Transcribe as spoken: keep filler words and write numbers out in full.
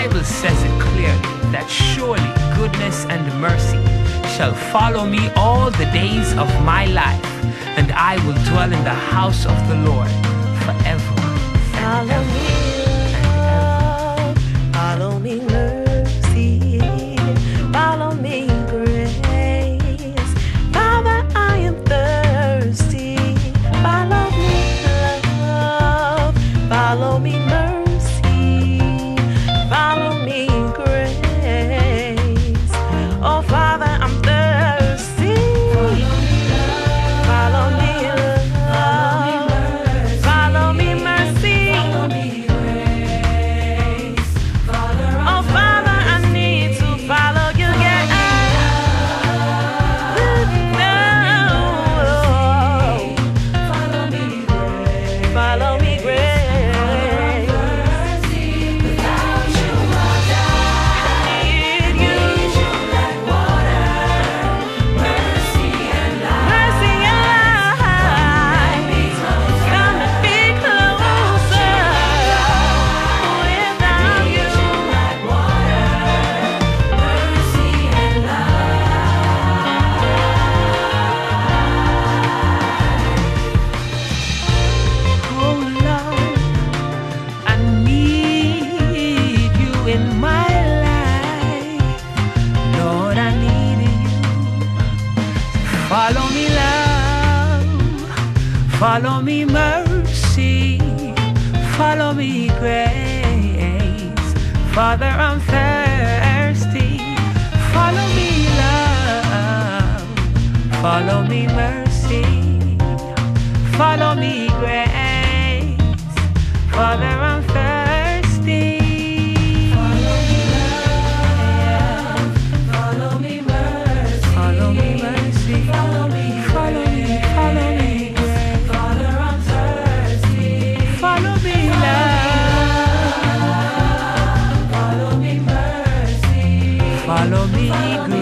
Bible says it clearly that surely goodness and mercy shall follow me all the days of my life, and I will dwell in the house of the Lord forever. Follow me, love. Follow me, mercy. Follow me, grace. Father, I am thirsty. Follow me, love. Follow me, mercy. Follow me, grace. Oh, Father, I'm thirsty. Follow me, love. Follow me, mercy. Oh, Father, I need to follow you, yeah. No. Follow me, grace. Follow me, love. Follow me, mercy. Follow me, grace. Father, I'm thirsty. Follow me, love. Follow me, mercy. Follow me, grace. Father, I'm thirsty. Follow me,